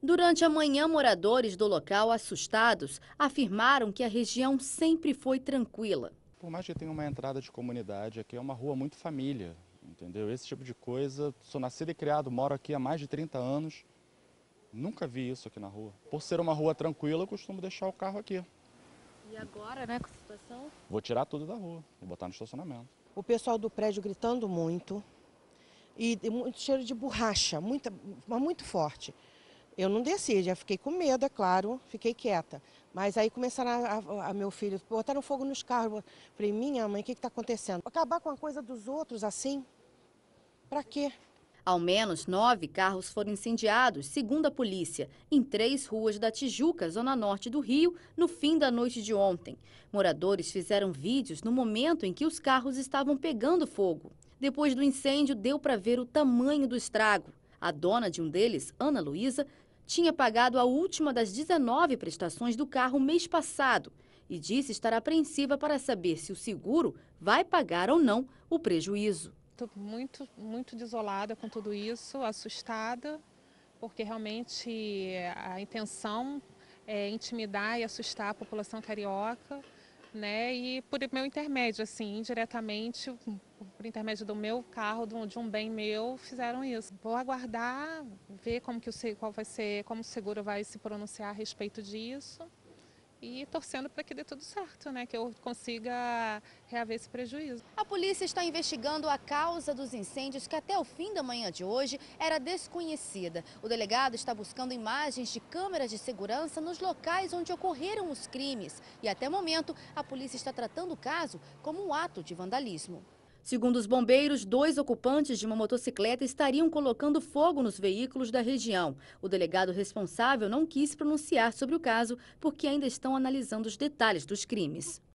Durante a manhã, moradores do local, assustados, afirmaram que a região sempre foi tranquila. Por mais que tenha uma entrada de comunidade, aqui é uma rua muito família, entendeu? Esse tipo de coisa, sou nascido e criado, moro aqui há mais de 30 anos, nunca vi isso aqui na rua. Por ser uma rua tranquila, eu costumo deixar o carro aqui. E agora, né, com a situação? Vou tirar tudo da rua, vou botar no estacionamento. O pessoal do prédio gritando muito e muito cheiro de borracha, mas muito forte. Eu não desci, já fiquei com medo, é claro, fiquei quieta. Mas aí começaram meu filho, botaram fogo nos carros. Falei, minha mãe, o que está acontecendo? Acabar com a coisa dos outros assim? Para quê? Ao menos 9 carros foram incendiados, segundo a polícia, em 3 ruas da Tijuca, zona norte do Rio, no fim da noite de ontem. Moradores fizeram vídeos no momento em que os carros estavam pegando fogo. Depois do incêndio, deu para ver o tamanho do estrago. A dona de um deles, Ana Luísa, tinha pagado a última das 19 prestações do carro mês passado e disse estar apreensiva para saber se o seguro vai pagar ou não o prejuízo. Estou muito desolada com tudo isso, assustada, porque realmente a intenção é intimidar e assustar a população carioca, né? E por meu intermédio, assim, indiretamente, por intermédio do meu carro, de um bem meu, fizeram isso. Vou aguardar, ver como o seguro vai se pronunciar a respeito disso. E torcendo para que dê tudo certo, né? Que eu consiga reaver esse prejuízo. A polícia está investigando a causa dos incêndios que até o fim da manhã de hoje era desconhecida. O delegado está buscando imagens de câmeras de segurança nos locais onde ocorreram os crimes. E até o momento, a polícia está tratando o caso como um ato de vandalismo. Segundo os bombeiros, 2 ocupantes de uma motocicleta estariam colocando fogo nos veículos da região. O delegado responsável não quis pronunciar sobre o caso porque ainda estão analisando os detalhes dos crimes.